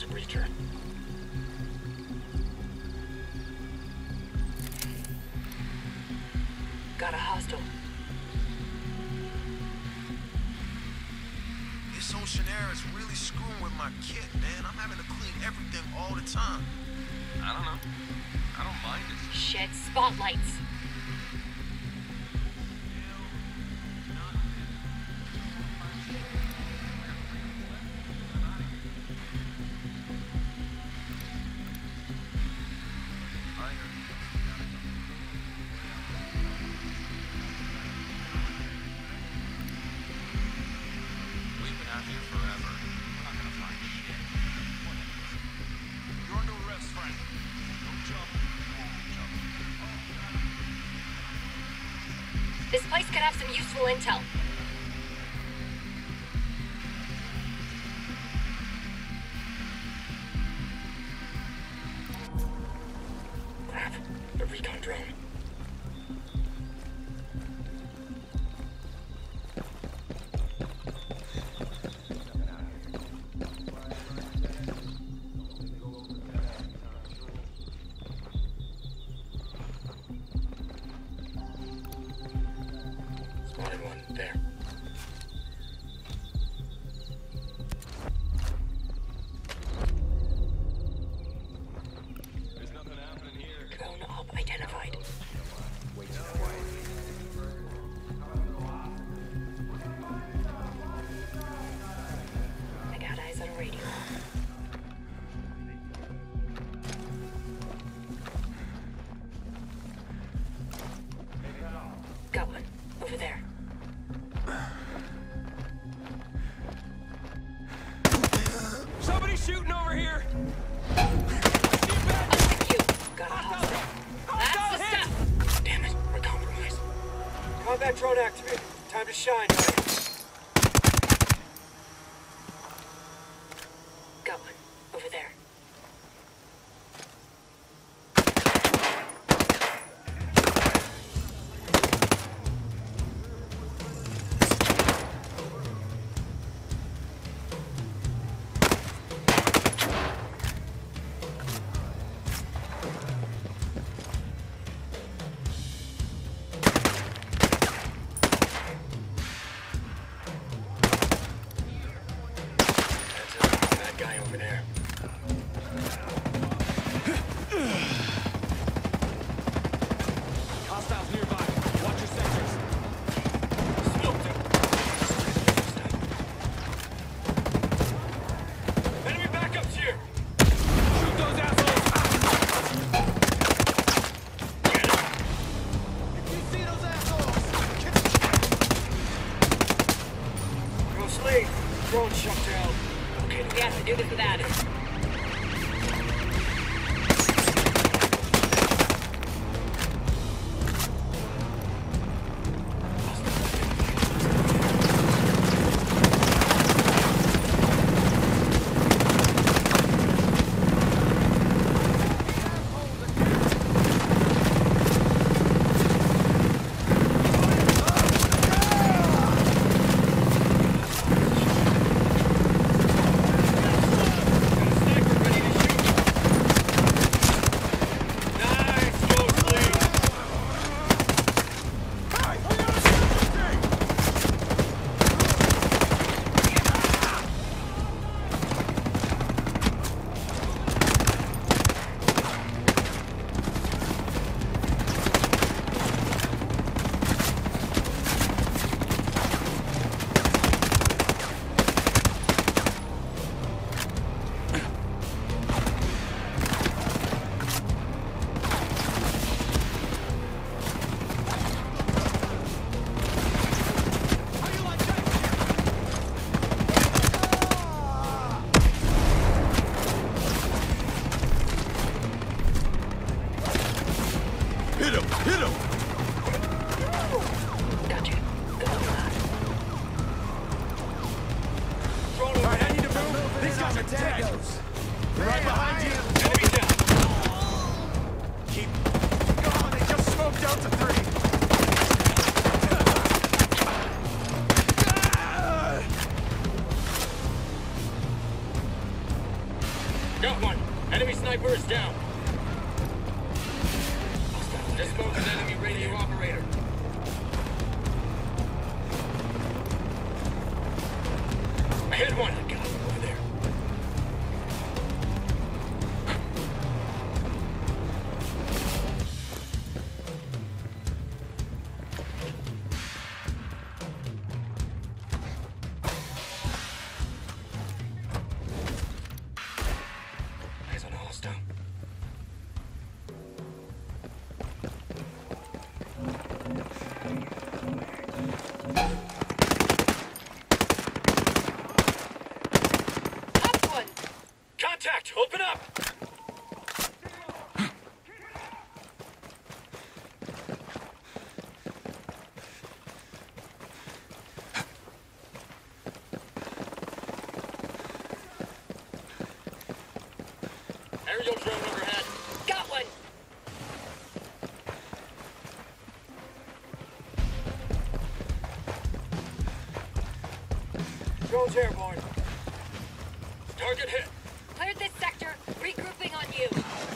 There's a breacher. Got a hostile. This ocean air is really screwing with my kit, man. I'm having to clean everything all the time. I don't know. I don't mind it. Shed spotlights. This place could have some useful intel. Crap. A recon drone. There. There's nothing happening here. Drone op identified. I got eyes on a radio. Got one. Over there. Somebody's shooting over here! Got a hostile. That's the stuff! Damn it, we're compromised. Combat drone activated. Time to shine. Got one. Over there. Guy over there. Hostiles nearby. Watch your sectors. Smoked him. Enemy backups here. Shoot those assholes! You see those assholes? Ghost Lee. Drone shut down. Okay, we have to do this without it. Right behind you. Enemy down. Keep. Oh, they just smoked out to 3. Got one. Enemy sniper is down. This smoke is enemy radio operator. I hit one. I got him over there. Eyes on a hostile. Contact! Open up! Aerial drone overhead. Got one. Drone's airborne. Target hit. Cleared this sector. Regrouping on you.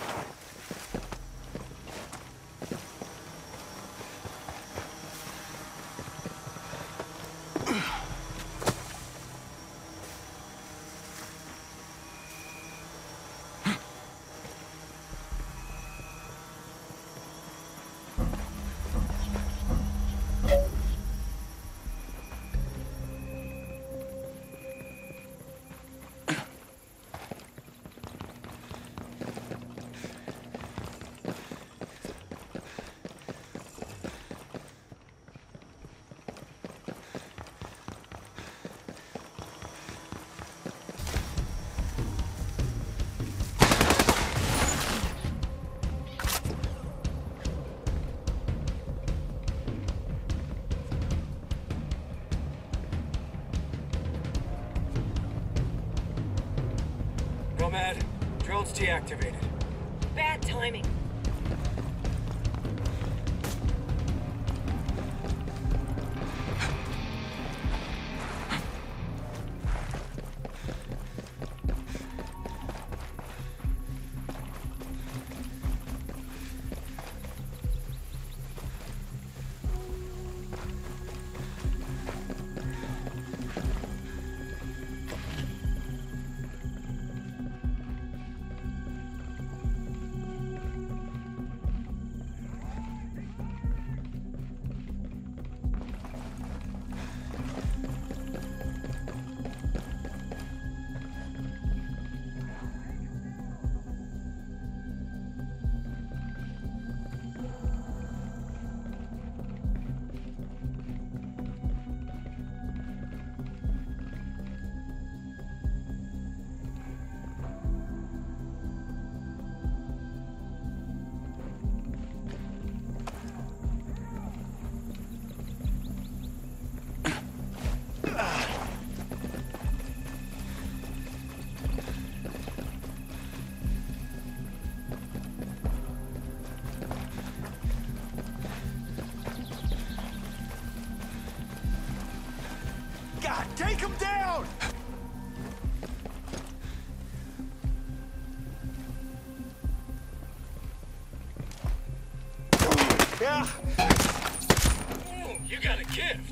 Nomad, drone's deactivated. Bad timing. God, take him down! Yeah. Ooh, you got a gift.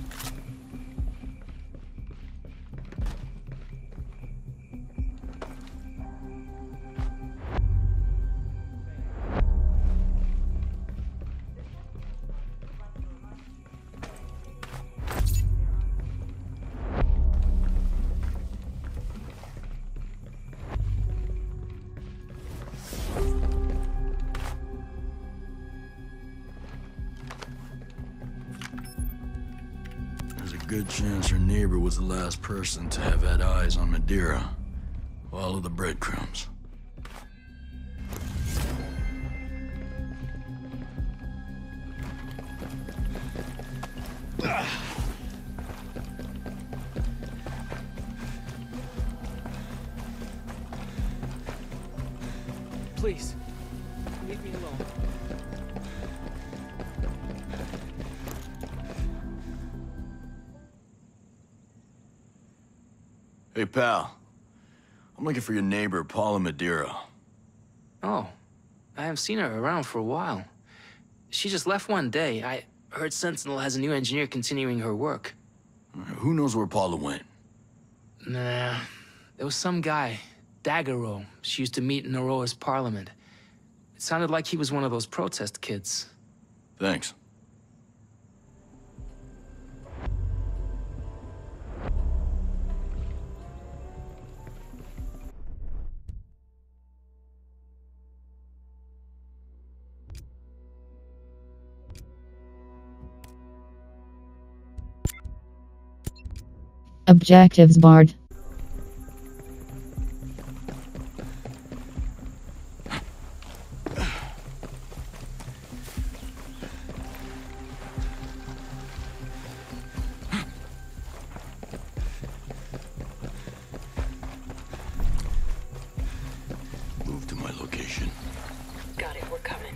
Good chance her neighbor was the last person to have had eyes on Madeira. Follow the breadcrumbs. Please, leave me alone. Hey, pal. I'm looking for your neighbor, Paula Madeira. Oh, I haven't seen her around for a while. She just left one day. I heard Sentinel has a new engineer continuing her work. Who knows where Paula went? Nah, there was some guy, Daggero. She used to meet in Auroa's parliament. It sounded like he was one of those protest kids. Thanks. Objectives barred. Move to my location. Got it, we're coming.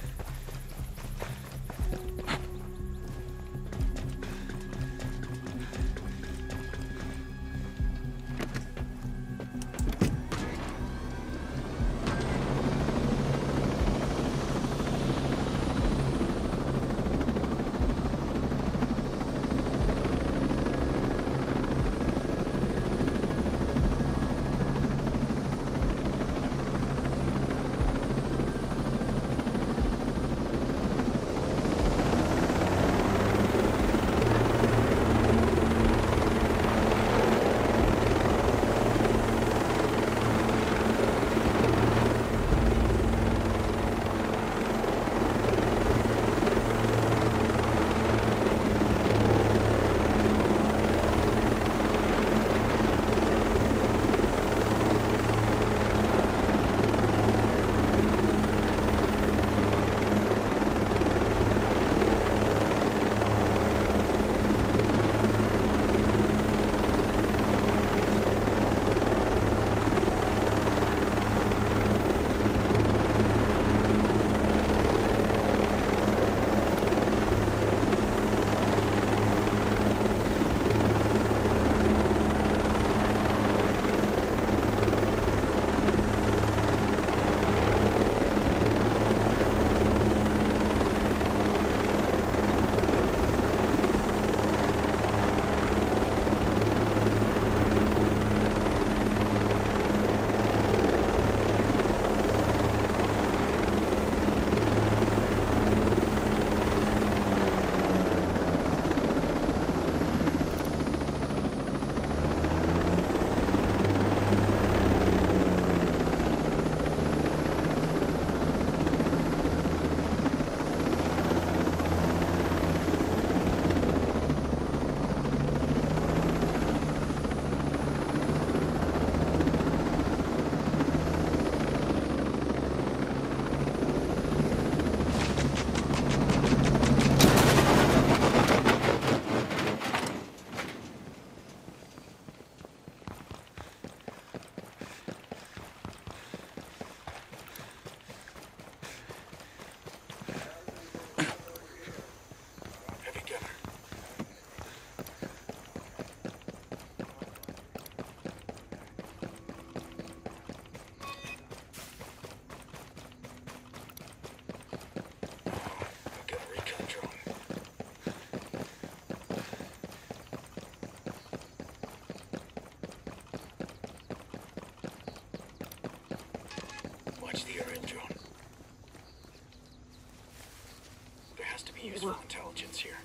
Useful intelligence here.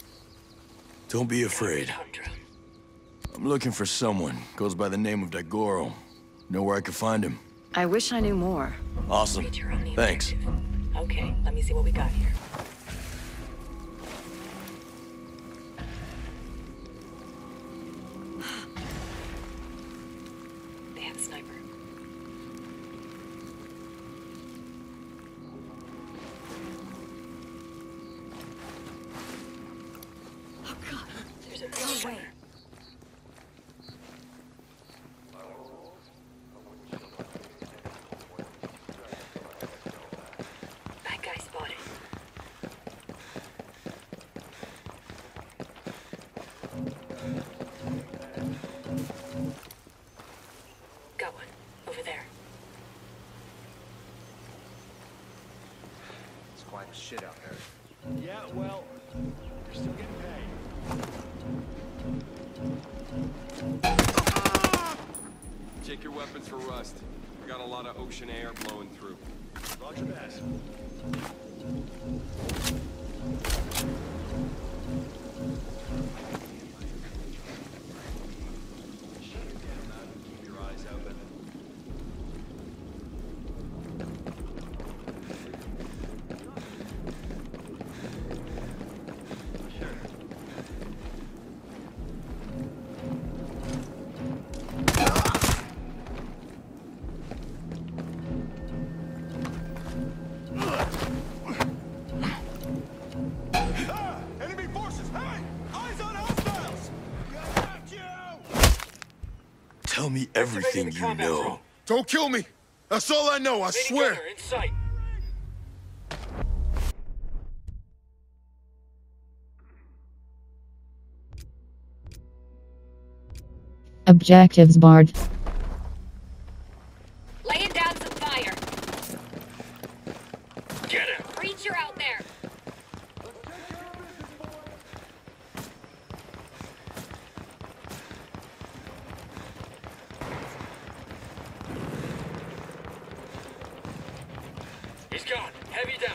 Don't be afraid. I'm looking for someone. Goes by the name of Daggero. Know where I can find him? I wish I knew more. Awesome. Thanks. Okay, let me see what we got here. They have a sniper. Oh God, there's a no way. That guy spotted. Got one. Over there. It's quiet as shit out there. Yeah, well, you're still getting paid. Check your weapons for rust. We got a lot of ocean air blowing through. Roger that. Keep your eyes open. Enemy forces! Hey! Eyes on hostiles! Got you! Tell me everything Activating the you combat know. drone. Don't kill me. That's all I know, I Lady swear. Gunner in sight. Objectives barred. Laying down some fire. Get him. Breacher out there. He's gone. Heavy down.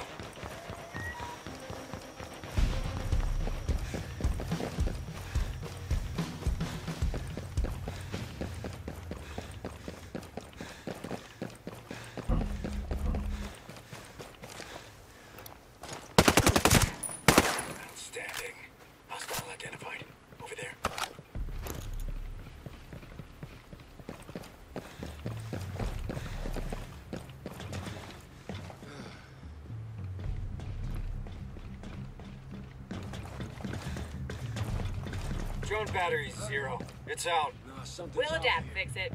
Outstanding. Hostile identified. Over there. Drone battery's 0. It's out. We'll adapt, fix it.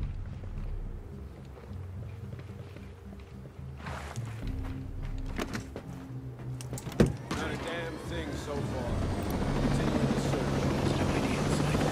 Not a damn thing so far. Continuing the search.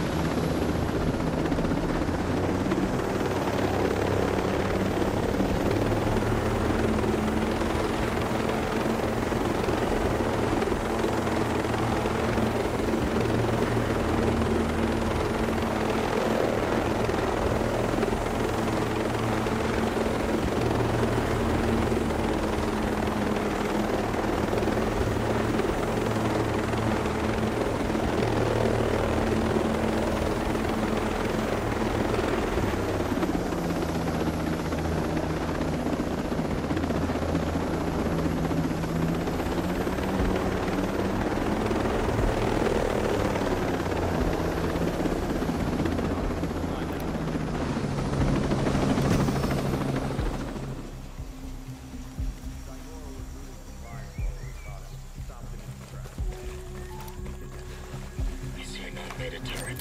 I see an automated turret.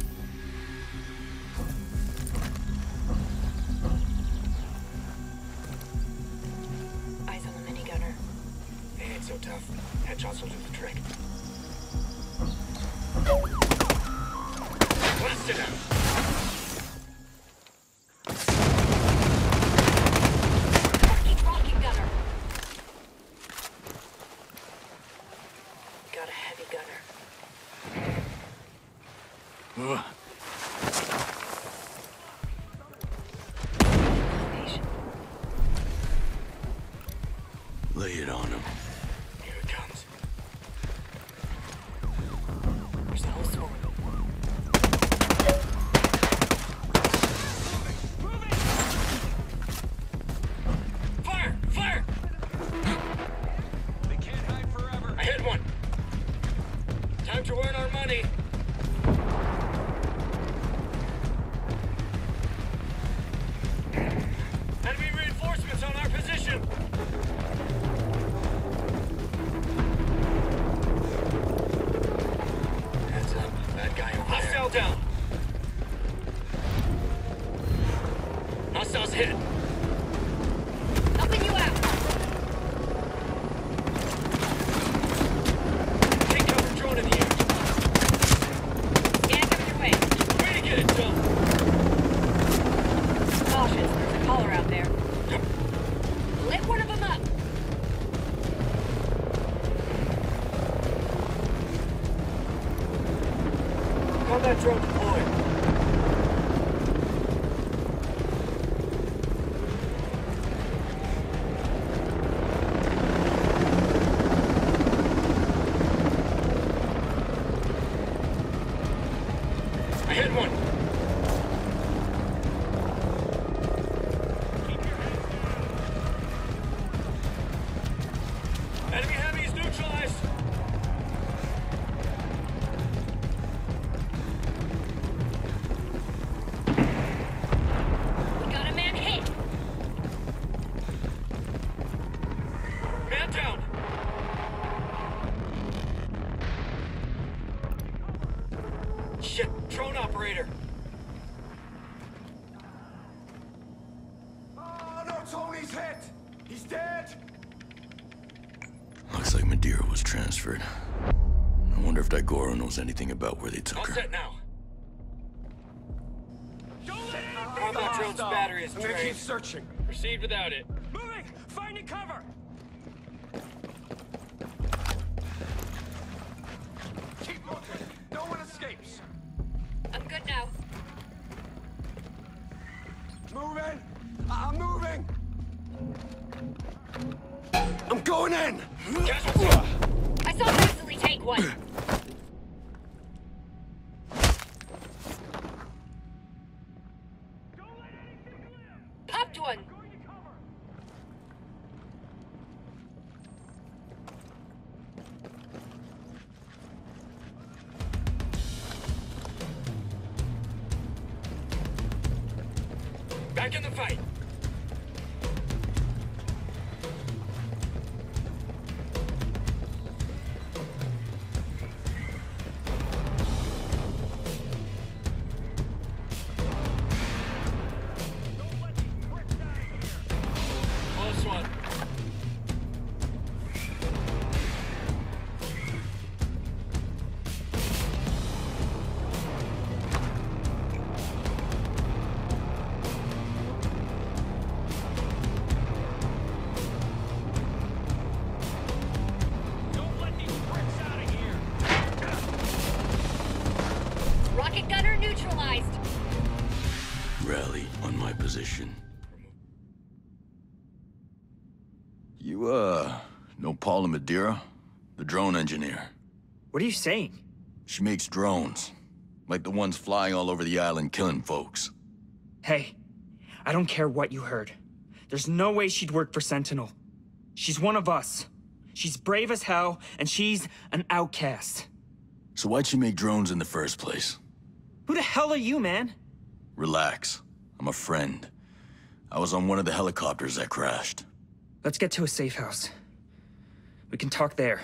Eyes on the minigunner. They ain't so tough. Headshots will do the trick. Blasted him! Keep rocking, gunner. Got a heavy gunner. Location. Lay it on him. Here it comes. Where's the whole swarm? Fire! Fire! They can't hide forever. I hit one. Time to earn our money. Enemy reinforcements on our position. Heads up. Bad guy over there. Hostile down. Hostiles hit. Helping you out. Take cover drone in the air. Scan coming your way. Way to get it done. Cautious. Madeira was transferred. I wonder if Daigoro knows anything about where they took All her. set now. Combat drone's battery is I'm gonna keep drained. searching. Proceed without it. Moving! Finding cover! Keep looking. No one escapes. I'm good now. Moving. I'm moving. I'm going in. Casualty. I saw him easily take one. Popped one. Back in the fight. Close one. Don't let these bricks out of here! Rocket gunner neutralized. Rally on my position. You, know Paula Madeira? The drone engineer. What are you saying? She makes drones. Like the ones flying all over the island killing folks. Hey, I don't care what you heard. There's no way she'd work for Sentinel. She's one of us. She's brave as hell, and she's an outcast. So why'd she make drones in the first place? Who the hell are you, man? Relax. I'm a friend. I was on one of the helicopters that crashed. Let's get to a safe house. We can talk there.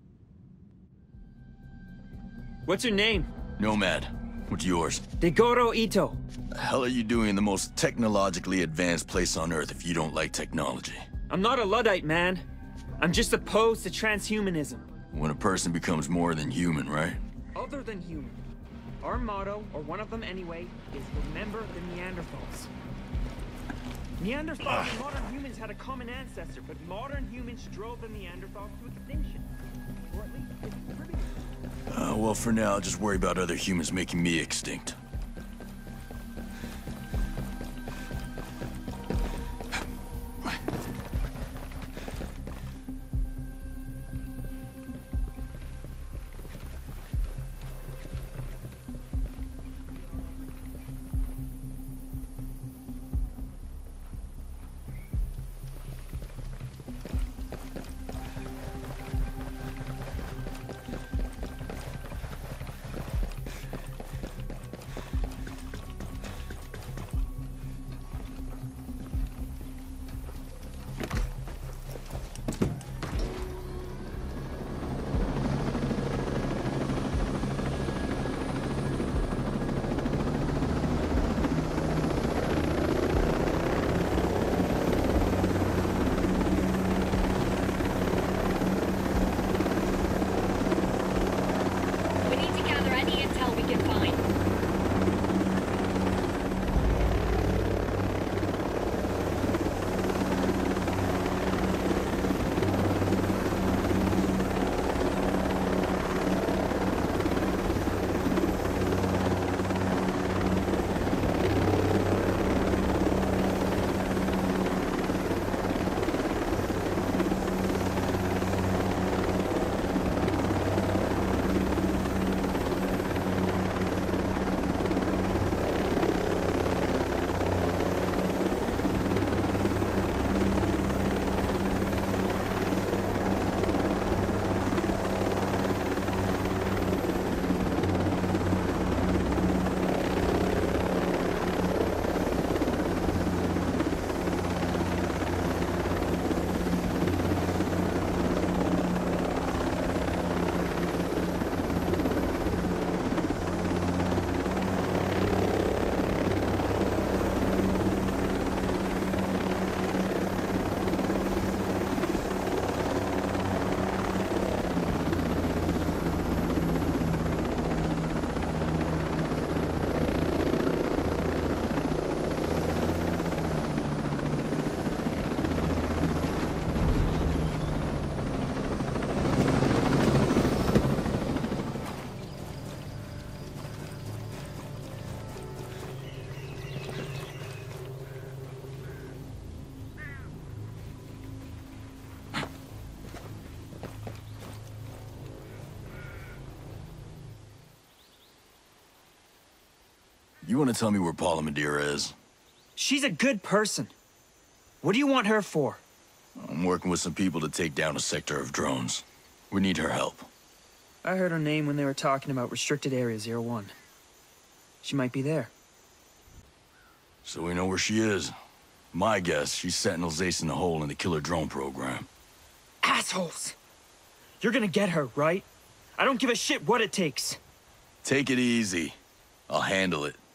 What's your name? Nomad. What's yours? Daigoro Ito. The hell are you doing in the most technologically advanced place on Earth if you don't like technology? I'm not a Luddite, man. I'm just opposed to transhumanism. When a person becomes more than human, right? Other than human. Our motto, or one of them anyway, is remember the Neanderthals. Neanderthals and modern humans had a common ancestor, but modern humans drove the Neanderthals to extinction. Or at least contributed. Well, for now, I'll just worry about other humans making me extinct. You want to tell me where Paula Madeira is? She's a good person. What do you want her for? I'm working with some people to take down a sector of drones. We need her help. I heard her name when they were talking about restricted area 01. She might be there. So we know where she is. My guess, she's Sentinel's ace in the hole in the killer drone program. Assholes! You're gonna get her, right? I don't give a shit what it takes. Take it easy. I'll handle it.